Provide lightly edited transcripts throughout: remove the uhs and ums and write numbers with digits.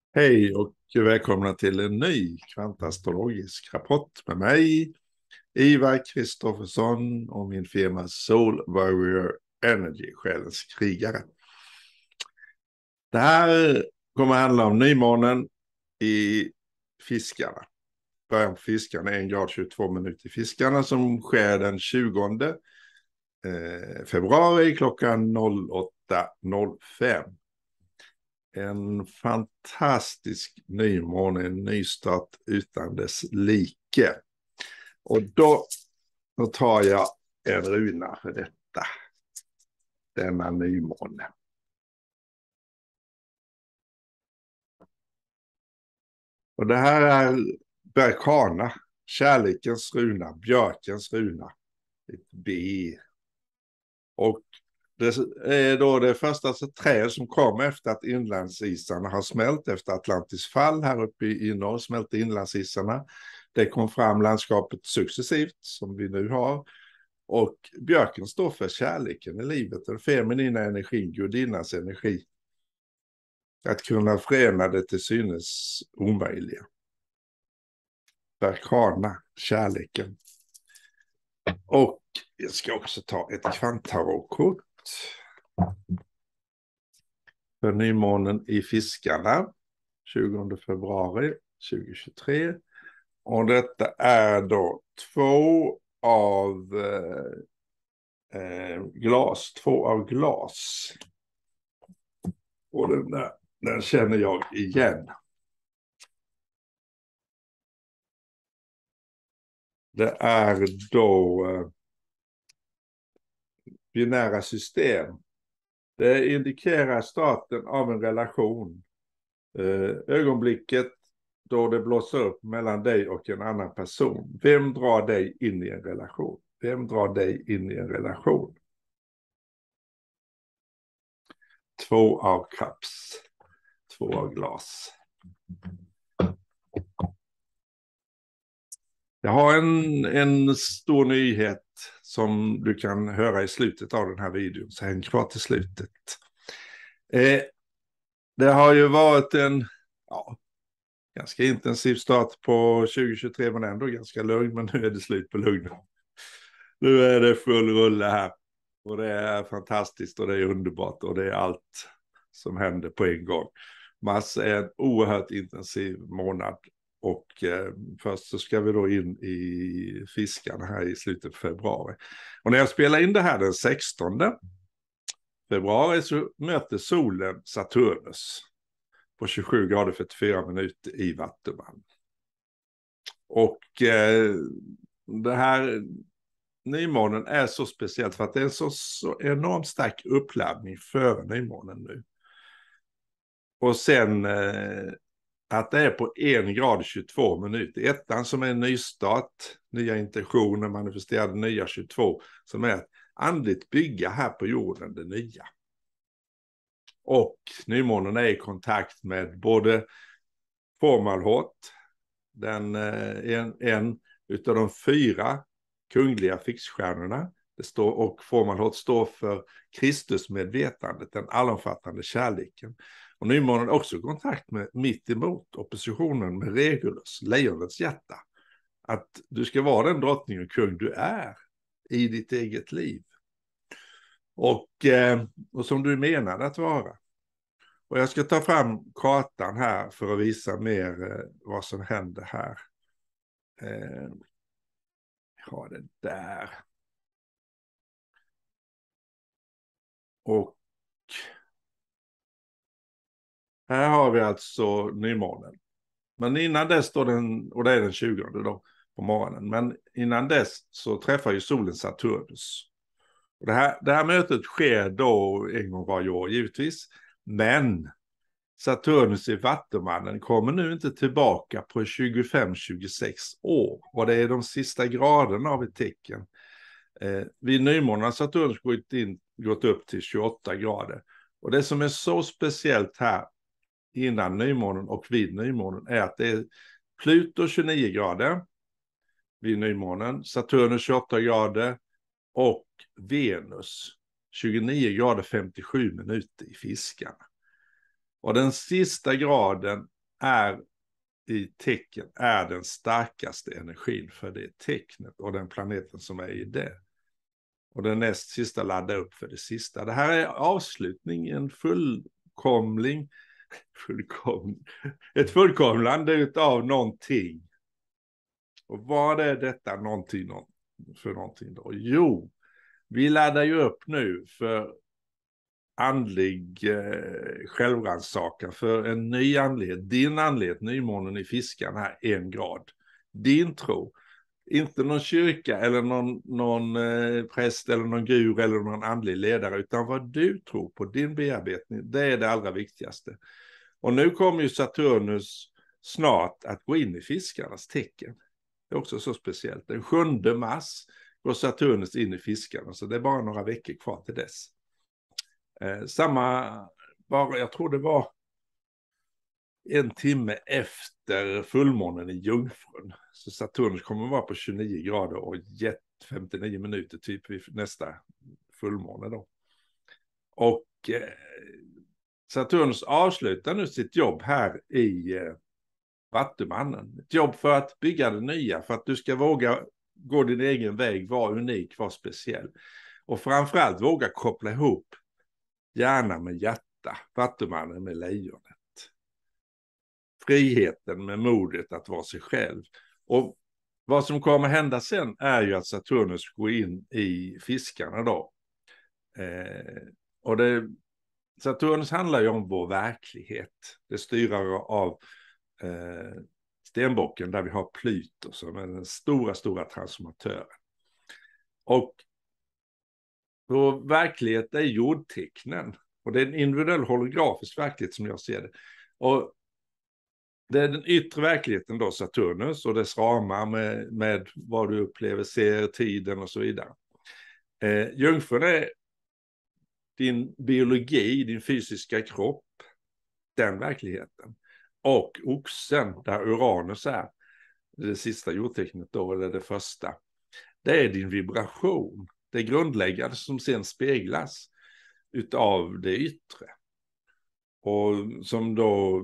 Hej och välkomna till en ny kvantastrologisk rapport med mig, Ivar Kristoffersson och min firma Soul Warrior Energy, själens krigare. Det här kommer att handla om nymånen i Fiskarna. Början på Fiskarna, 1 grad 22 minuter i Fiskarna, som sker den 20 februari klockan 08:05. En fantastisk nymåne, en nystart utan dess like. Och då tar jag en runa för detta. Denna nymåne. Och det här är Berkana, kärlekens runa, björkens runa. Ett B. Och det är då det första träd som kom efter att inlandsisarna har smält, efter Atlantis fall här uppe i norr smälte inlandsisarna. Det kom fram landskapet successivt som vi nu har. Och björken står för kärleken i livet, den feminina energin, gudinnas energi. Att kunna förena det till synes omöjliga. Berkana, kärleken. Och jag ska också ta ett kvantarotkort för nymånen i Fiskarna 20 februari 2023. Och detta är då två av glas. Och den känner jag igen. Det är då binära system. Det indikerar starten av en relation. Ögonblicket då det blåser upp mellan dig och en annan person. Vem drar dig in i en relation? Vem drar dig in i en relation? 2 av cups. 2 av glas. Jag har en stor nyhet som du kan höra i slutet av den här videon. Så häng kvar till slutet. Det har ju varit en ganska intensiv start på 2023, men ändå ganska lugn. Men nu är det slut på lugnen. Nu är det full rulle här. Och det är fantastiskt och det är underbart och det är allt som händer på en gång. Mars är en oerhört intensiv månad. Och först så ska vi då in i Fiskarna här i slutet av februari. Och när jag spelar in det här den 16 februari så möter solen Saturnus på 27 grader 44 minuter i Vattuman. Och det här nymånen är så speciellt för att det är så enormt stark uppladdning före nymånen nu. Och sen att det är på 1 grad 22 minuter. Ettan som är en nystart, nya intentioner, manifesterade nya 22, som är att andligt bygga här på jorden det nya. Och nymånen är i kontakt med både Fomalhaut, den en utav de 4 kungliga fixstjärnorna. Och Fomalhaut står för Kristusmedvetandet, den allomfattande kärleken. Och nymånen är också i kontakt med mitt emot oppositionen med Regulus, lejonets hjärta. Att du ska vara den drottning och kung du är i ditt eget liv. Och som du menar att vara. Och jag ska ta fram kartan här för att visa mer vad som händer här. Jag har det där. Och här har vi alltså nymånen. Men innan dess står den, och det är den 20 då på morgonen. Men innan dess så träffar ju solen Saturnus. Och det här mötet sker då en gång varje år givetvis. Men Saturnus i Vattumannen kommer nu inte tillbaka på 25-26 år. Och det är de sista graderna av ett tecken. Vid nymånen har Saturnus gått upp till 28 grader. Och det som är så speciellt här innan nymånen och vid nymånen är att det är Pluto 29 grader vid nymånen, Saturnus 28 grader och Venus 29 grader 57 minuter i Fiskarna. Och den sista graden är i tecken är den starkaste energin för det tecknet och den planeten som är i det. Och den näst sista laddar upp för det sista. Det här är avslutningen, ett fullkomlande av någonting. Och vad är detta för någonting då? Jo, vi laddar ju upp nu för andlig självrannsakan, för en ny andlighet. Din andlighet, nymånen i fiskan här, 1 grad. Din tro. Inte någon kyrka eller någon präst eller någon guru eller någon andlig ledare, utan vad du tror på, din bearbetning, det är det allra viktigaste. Och nu kommer ju Saturnus snart att gå in i fiskarnas tecken. Det är också så speciellt. Den 7 mars går Saturnus in i fiskarna, så det är bara några veckor kvar till dess. Jag tror det var 1 timme efter fullmånen i Jungfrun. Så Saturnus kommer att vara på 29 grader och 59 minuter typ vid nästa fullmåne då. Och Saturnus avslutar nu sitt jobb här i Vattumannen. Ett jobb för att bygga det nya, för att du ska våga gå din egen väg, vara unik, vara speciell. Och framförallt våga koppla ihop hjärna med hjärta, Vattumannen med lejonet. Friheten med modet att vara sig själv. Och vad som kommer hända sen är ju att Saturnus går in i fiskarna då. Och Saturnus handlar ju om vår verklighet. Det styrar av stenbocken där vi har Pluto som är den stora transformatören. Och vår verklighet är jordtecknen. Och det är en individuell holografisk verklighet som jag ser det. Och det är den yttre verkligheten då, Saturnus och dess ramar med vad du upplever, ser, tiden och så vidare. Jungfrun är din biologi, din fysiska kropp, den verkligheten. Och oxen, där Uranus är, det sista jordtecknet då, eller det första. Det är din vibration, det grundläggande som sen speglas utav det yttre. Och som då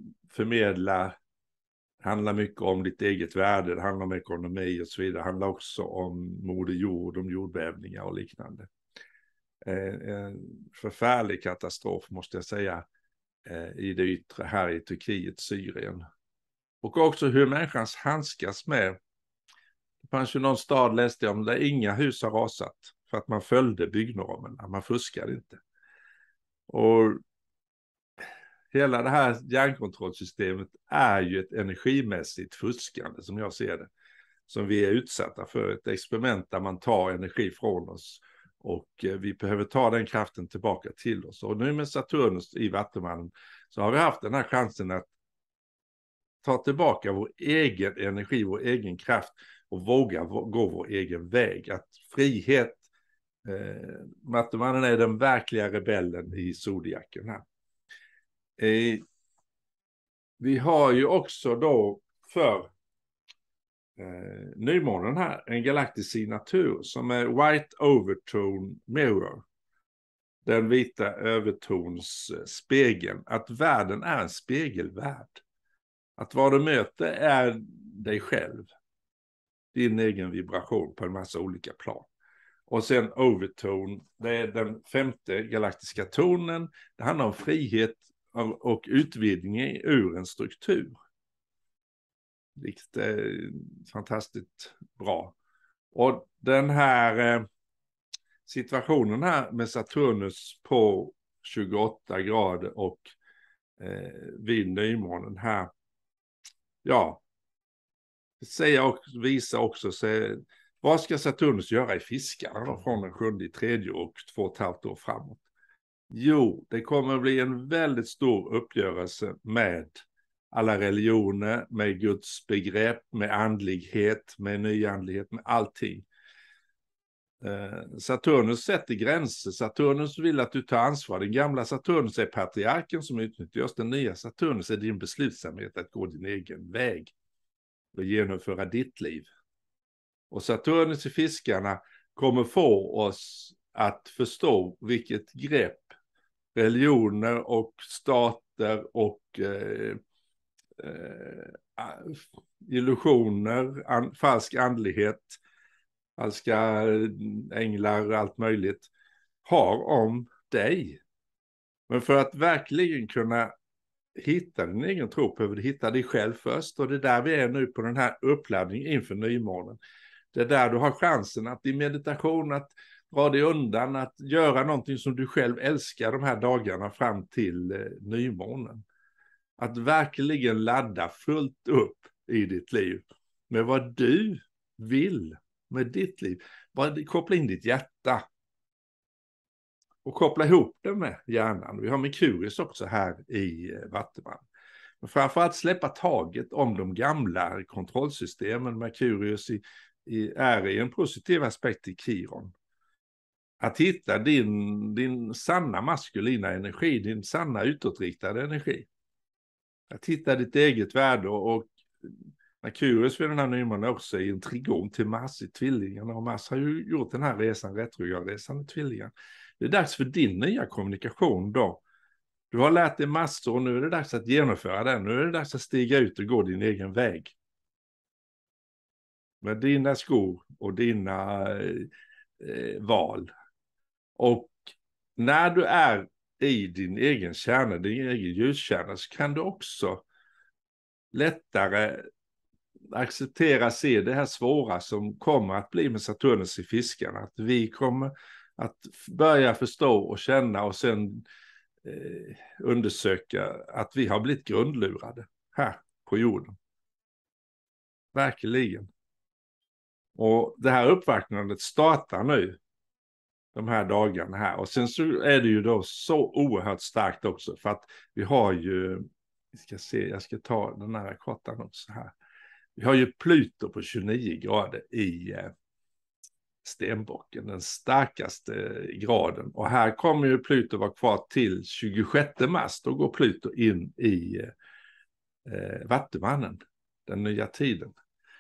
handlar mycket om ditt eget värde, det handlar om ekonomi och så vidare. Det handlar också om moder jord, om jordbävningar och liknande. En förfärlig katastrof måste jag säga i det yttre här i Turkiet, Syrien. Och också hur människan handskas med. Det fanns ju någon stad, läste jag om, där inga hus har rasat för att man följde byggnormerna, man fuskade inte. Och hela det här hjärnkontrollsystemet är ju ett energimässigt fuskande som jag ser det. Som vi är utsatta för, ett experiment där man tar energi från oss. Och vi behöver ta den kraften tillbaka till oss. Och nu med Saturnus i Vattumannen så har vi haft den här chansen att ta tillbaka vår egen energi, vår egen kraft och våga gå vår egen väg. Att frihet, Vattumannen är den verkliga rebellen i zodiaken här. Vi har ju också då för nymånen här en galaktisk signatur som är White Overtone Mirror. Den vita övertonsspegeln. Att världen är en spegelvärld. Att vad du möter är dig själv. Din egen vibration på en massa olika plan. Och sen Overtone, det är den 5:e galaktiska tonen. Det handlar om frihet och utvidgning ur en struktur. Vilket är fantastiskt bra. Och den här situationen här med Saturnus på 28 grader och vid nymånen här. Ja, visa också. Vad ska Saturnus göra i fiskarna då, från den 7/3 och 2,5 år framåt? Jo, det kommer att bli en väldigt stor uppgörelse med alla religioner, med Guds begrepp, med andlighet, med nyandlighet, med allting. Saturnus sätter gränser. Saturnus vill att du tar ansvar. Den gamla Saturnus är patriarken som utnyttjas. Den nya Saturnus är din beslutsamhet att gå din egen väg och genomföra ditt liv. Och Saturnus i fiskarna kommer få oss att förstå vilket grepp religioner och stater och illusioner, falsk andlighet, falska änglar och allt möjligt har om dig. Men för att verkligen kunna hitta din egen tro behöver du hitta dig själv först. Och det är där vi är nu på den här uppladdningen inför nymånen. Det är där du har chansen att i meditation att dra dig undan, att göra någonting som du själv älskar de här dagarna fram till nymånen. Att verkligen ladda fullt upp i ditt liv med vad du vill med ditt liv. Koppla in ditt hjärta. Och koppla ihop det med hjärnan. Vi har Merkurius också här i Vattumannen. Men framförallt släppa taget om de gamla kontrollsystemen. Merkurius är i en positiv aspekt i Kiron. Att hitta din sanna maskulina energi, din sanna utåtriktade energi. Att hitta ditt eget värde och Merkurius vid den här nymånen också i en trigon till Mars i Tvillingarna. Och Mars har ju gjort den här resan, retrogradresan i Tvillingarna. Det är dags för din nya kommunikation då. Du har lärt dig massor och nu är det dags att genomföra den. Nu är det dags att stiga ut och gå din egen väg. Med dina skor och dina val. Och när du är i din egen kärna, din egen ljuskärna, så kan du också lättare acceptera, se det här svåra som kommer att bli med Saturnus i fiskarna. Att vi kommer att börja förstå och känna och sen undersöka att vi har blivit grundlurade här på jorden. Verkligen. Och det här uppvaknandet startar nu de här dagarna här. Och sen så är det ju då så oerhört starkt också för att vi har ju, jag ska ta den här kartan också här. Vi har ju Pluto på 29 grader i Stenbocken, den starkaste graden. Och här kommer ju Pluto vara kvar till 26 mars. Då går Pluto in i Vattumannen, den nya tiden.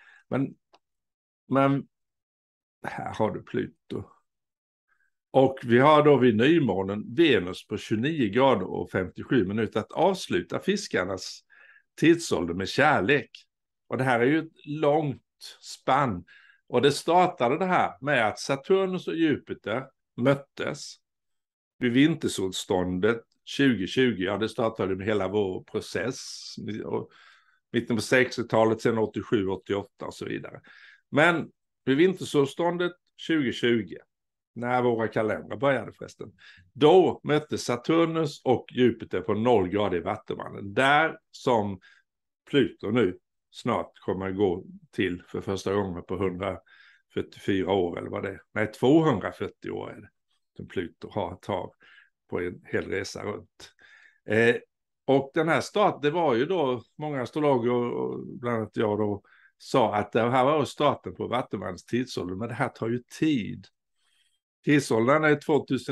Men här har du Pluto. Och vi har då vid nymånen Venus på 29 grader och 57 minuter att avsluta fiskarnas tidsålder med kärlek. Och det här är ju ett långt spann. Och det startade det här med att Saturnus och Jupiter möttes vid vintersolståndet 2020. Ja, det startade med hela vår process. Mitten på 60-talet, sen 87, 88 och så vidare. Men vid vintersolståndet 2020, när våra kalendrar började förresten, då möttes Saturnus och Jupiter på 0 grader i Vattumannen. Där som Pluto nu snart kommer att gå till för första gången på 144 år eller vad det är. Nej, 240 år är det som Pluto tar på en hel resa runt. Och den här starten, det var ju då många astrologer och bland annat jag då sa att det här var starten på Vattumannens tidsålder, men det här tar ju tid. Tidsåldern är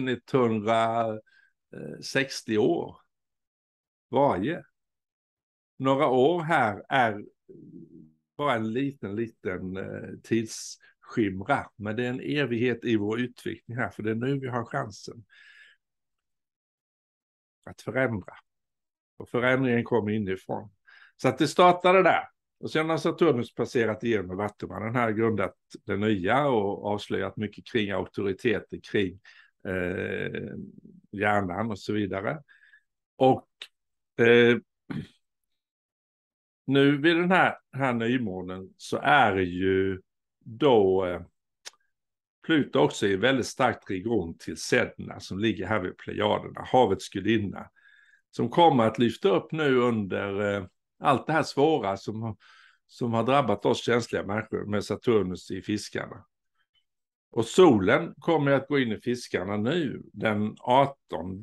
2160 år varje. Några år här är bara en liten tidsskimra. Men det är en evighet i vår utveckling här. För det är nu vi har chansen att förändra. Och förändringen kommer inifrån. Så att det startade där. Och sen har Saturnus passerat igenom Vattumannen. Den här grundat det nya och avslöjat mycket kring auktoriteter, kring hjärnan och så vidare. Och nu vid den här nymånen så är ju då Pluto också i väldigt starkt trigon till Sedna som ligger här vid Plejaderna, havets gudinna. Som kommer att lyfta upp nu under allt det här svåra som har drabbat oss känsliga människor med Saturnus i fiskarna. Och solen kommer att gå in i fiskarna nu den 18.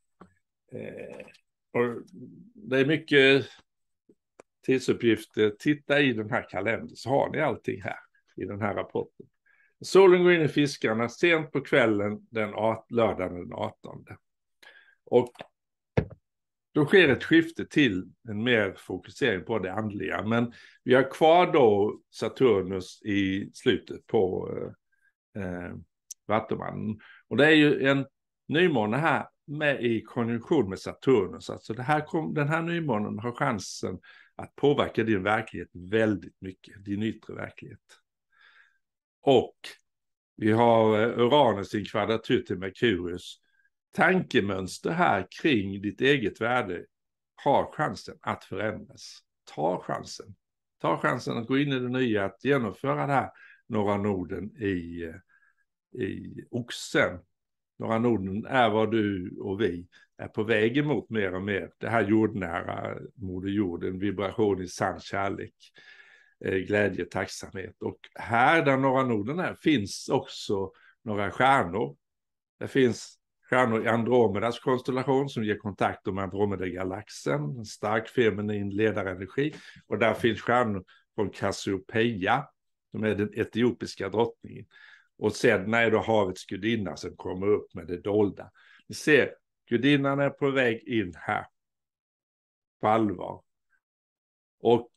Och det är mycket tidsuppgifter. Titta i den här kalendern så har ni allting här i den här rapporten. Solen går in i fiskarna sent på kvällen lördagen den 18. Och då sker ett skifte till en mer fokusering på det andliga. Men vi har kvar då Saturnus i slutet på Vattumannen. Och det är ju en nymåne här med i konjunktion med Saturnus. Alltså den här nymånen har chansen att påverka din verklighet väldigt mycket, din yttre verklighet. Och vi har Uranus i en kvadratur till Merkurius. Tankemönster här kring ditt eget värde har chansen att förändras. Ta chansen. Ta chansen att gå in i det nya, att genomföra det här Norra Norden i Oxen. Norra Norden är vad du och vi är på väg emot mer och mer. Det här jordnära Moder Jord, en vibration i sann kärlek, glädje, tacksamhet. Och här där Norra Norden är finns också några stjärnor. Det finns stjärnor i Andromedas konstellation som ger kontakt med Andromeda-galaxen, en stark feminin ledarenergi. Och där finns stjärnor från Cassiopeia, som är den etiopiska drottningen. Och sedan är det havets gudinna som kommer upp med det dolda. Ni ser, gudinnan är på väg in här. På allvar. Och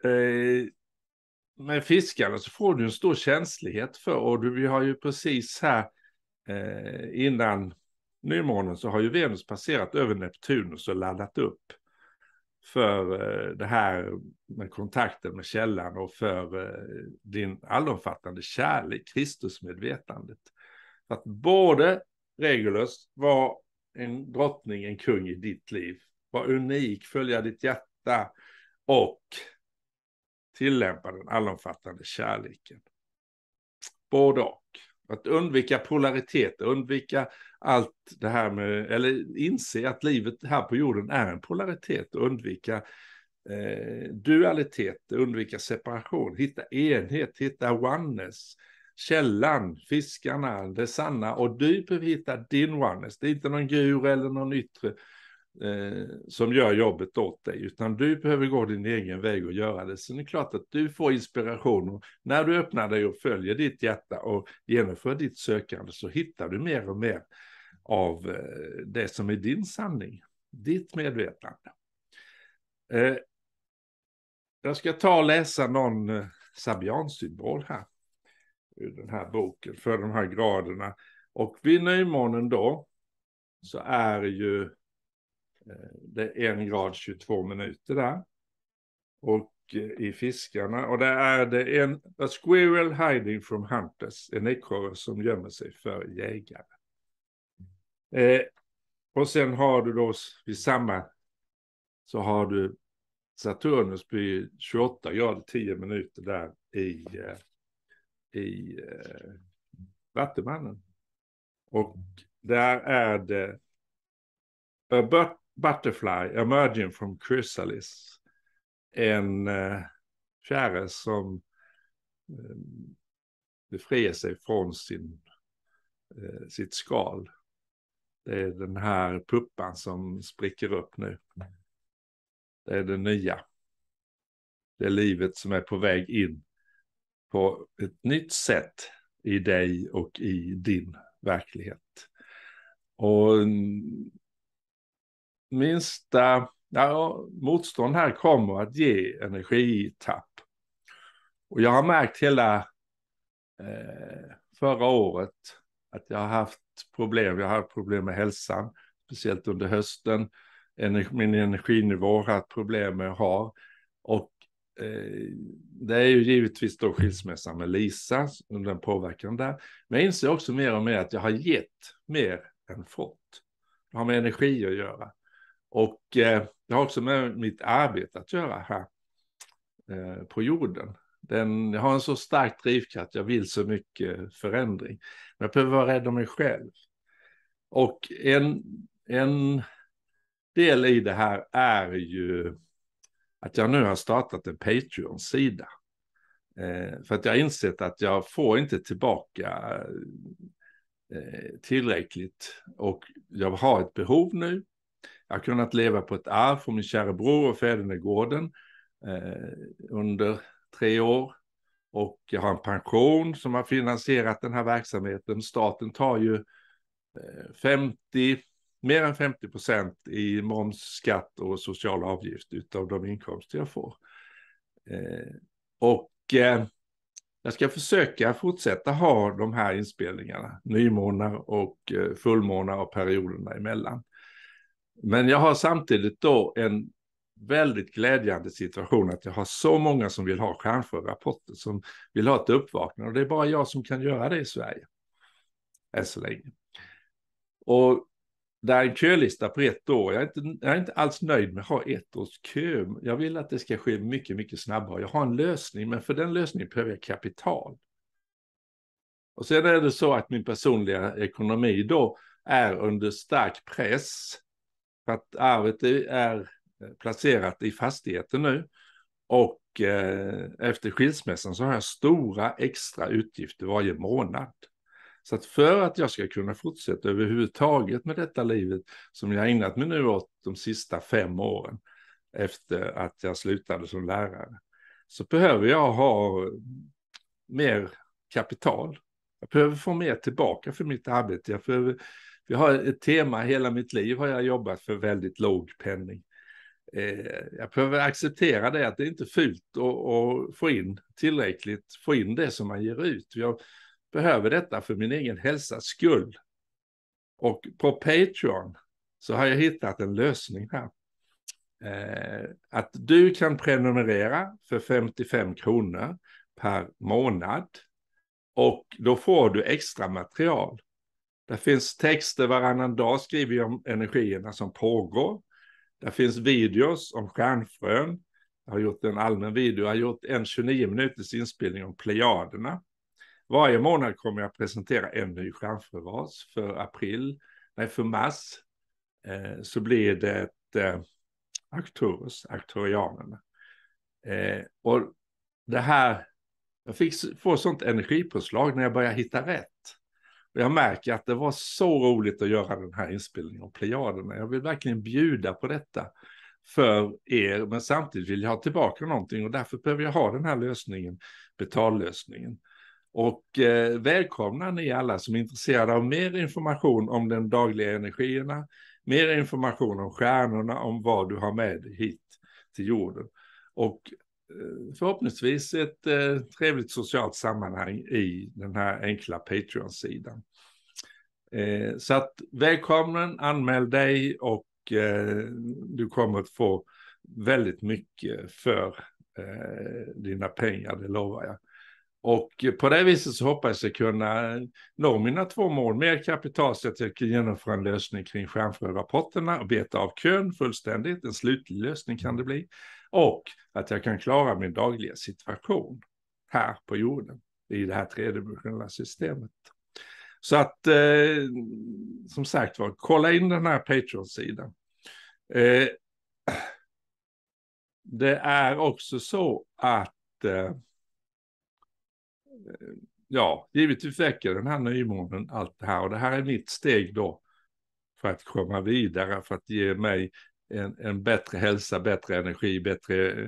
med fiskarna så får du en stor känslighet för, och vi har ju precis här innan nymånen så har ju Venus passerat över Neptunus och laddat upp för det här med kontakten med källan och för din allomfattande kärlek, Kristusmedvetandet. Att både Regulus var en drottning, en kung i ditt liv, var unik, följa ditt hjärta och tillämpa den allomfattande kärleken. Både och. Att undvika polaritet, undvika allt det här med, eller inse att livet här på jorden är en polaritet, undvika dualitet, undvika separation, hitta enhet, hitta oneness, källan, fiskarna, det sanna, och du behöver hitta din oneness. Det är inte någon guru eller någon yttre som gör jobbet åt dig, utan du behöver gå din egen väg och göra det. Så det är klart att du får inspiration, och när du öppnar dig och följer ditt hjärta och genomför ditt sökande så hittar du mer och mer av det som är din sanning, ditt medvetande. Jag ska ta och läsa någon Sabian-symbol här ur den här boken för de här graderna. Och vid nymånen då så är ju det är 1 grad 22 minuter där. Och i fiskarna, och där är det a squirrel hiding from hunters, en ekorre som gömmer sig för jägare. Och sen har du då vid samma så har du Saturnus vid 28 grader 10 minuter där i Vattumannen. Och där är det a butterfly emerging from chrysalis, en fjäril som befriar sig från sitt skal. Det är den här puppan som spricker upp nu. Det är det nya. Det är livet som är på väg in på ett nytt sätt i dig och i din verklighet. Och minsta motstånd här kommer att ge energitapp. Och jag har märkt hela förra året att jag har haft problem. Jag har haft problem med hälsan, speciellt under hösten. Min energinivå har haft problem med att ha. Och det är ju givetvis då skilsmässan med Lisa, under den påverkan där. Men jag inser också mer och mer att jag har gett mer än fått. Det har med energi att göra. Och det har också med mitt arbete att göra här på jorden. Jag har en så stark drivkraft, jag vill så mycket förändring. Men jag behöver vara rädd om mig själv. Och en del i det här är ju att jag nu har startat en Patreon-sida. För att jag har insett att jag får inte tillbaka tillräckligt. Och jag har ett behov nu. Jag har kunnat leva på ett arv från min kära bror och Fädernegården under 3 år. Och jag har en pension som har finansierat den här verksamheten. Staten tar ju mer än 50% i moms, skatt och social avgift utav de inkomster jag får. Jag ska försöka fortsätta ha de här inspelningarna, nymånar och fullmånar och perioderna emellan. Men jag har samtidigt då en väldigt glädjande situation att jag har så många som vill ha stjärnfrörapporter, som vill ha ett uppvaknande. Och det är bara jag som kan göra det i Sverige. Än så länge. Och det är en kölista på 1 år. Jag är inte alls nöjd med att ha 1 års kö. Jag vill att det ska ske mycket, mycket snabbare. Jag har en lösning, men för den lösningen behöver jag kapital. Och sen är det så att min personliga ekonomi då är under stark press. För att arvet är placerat i fastigheter nu. Och efter skilsmässan så har jag stora extra utgifter varje månad. Så att för att jag ska kunna fortsätta överhuvudtaget med detta livet som jag har ägnat mig nu åt de sista 5 åren efter att jag slutade som lärare, så behöver jag ha mer kapital. Jag behöver få mer tillbaka för mitt arbete. Jag har ett tema, hela mitt liv har jag jobbat för väldigt låg penning. Jag behöver acceptera det, att det inte är fult att få in tillräckligt, få in det som man ger ut. Jag behöver detta för min egen hälsas skull. Och på Patreon så har jag hittat en lösning här. Att du kan prenumerera för 55 kronor per månad. Och då får du extra material. Det finns texter varannan dag, skriver jag om energierna som pågår. Det finns videos om stjärnfrön. Jag har gjort en allmän video. Jag har gjort en 29 minuters inspelning om plejaderna. Varje månad kommer jag presentera en ny stjärnfröras. För mars så blir det Arcturus, Arcturianerna. Och det här, jag fick få sånt energipåslag när jag började hitta rätt. Och jag märker att det var så roligt att göra den här inspelningen om plejaderna. Jag vill verkligen bjuda på detta för er, men samtidigt vill jag ha tillbaka någonting och därför behöver jag ha den här lösningen, betallösningen. Och välkomna ni alla som är intresserade av mer information om den dagliga energierna, mer information om stjärnorna, om vad du har med hit till jorden. Och förhoppningsvis ett trevligt socialt sammanhang i den här enkla Patreon-sidan. Så att välkommen, anmäl dig och du kommer att få väldigt mycket för dina pengar, det lovar jag. Och på det viset så hoppas jag kunna nå mina 2 mål. Mer kapital så att jag kan genomföra en lösning kring stjärnfrörapporterna och beta av kön fullständigt. En slutlig lösning kan det bli. Och att jag kan klara min dagliga situation här på jorden i det här tredimensionella systemet. Så att som sagt var, kolla in den här Patreon-sidan. Det är också så att givetvis väcker den här nymånen allt det här. Och det här är mitt steg då för att komma vidare, för att ge mig en bättre hälsa, bättre energi, bättre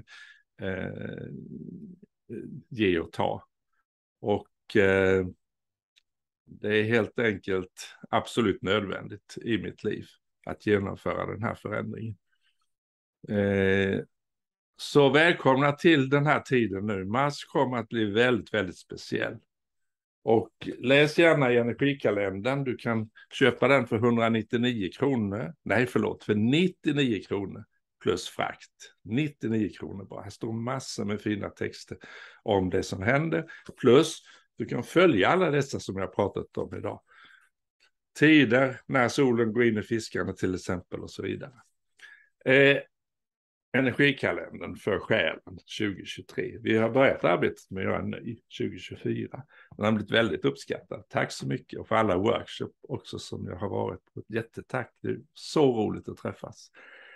ge och ta. Och det är helt enkelt absolut nödvändigt i mitt liv att genomföra den här förändringen. Så välkomna till den här tiden nu. Mars kommer att bli väldigt, väldigt speciell. Och läs gärna i energikalendern. Du kan köpa den för 199 kronor. Nej, förlåt, för 99 kronor plus frakt. 99 kronor bara. Här står massor med fina texter om det som händer. Plus, du kan följa alla dessa som jag pratat om idag. Tider, när solen går in i fiskarna till exempel och så vidare. Energikalendern för själen 2023. Vi har börjat arbetet med att göra en ny 2024. Den har blivit väldigt uppskattad. Tack så mycket, och för alla workshop också som jag har varit på. Jättetack, det är så roligt att träffas.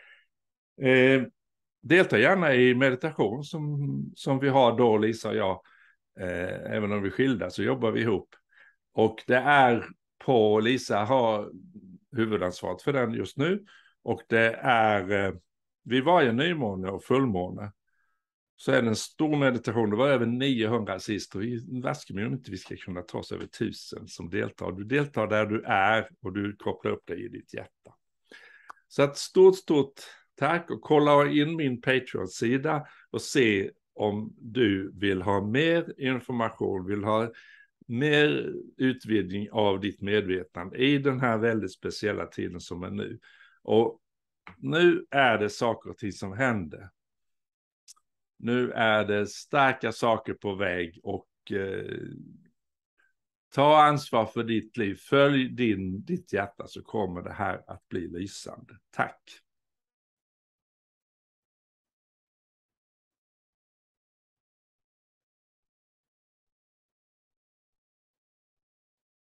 Delta gärna i meditation som vi har då, Lisa och jag. Även om vi är skilda så jobbar vi ihop. Och det är på, Lisa har huvudansvaret för den just nu. Och det är vid varje nymåne och fullmåne så är det en stor meditation. Det var över 900 sist, och vi vaskar mig om inte vi ska kunna ta oss över 1000 som deltar. Du deltar där du är och du kopplar upp dig i ditt hjärta. Så ett stort tack, och kolla in min Patreon-sida och se om du vill ha mer information, vill ha mer utvidgning av ditt medvetande i den här väldigt speciella tiden som är nu. Och nu är det saker och ting som händer. Nu är det starka saker på väg och ta ansvar för ditt liv. Följ ditt hjärta så kommer det här att bli lysande. Tack.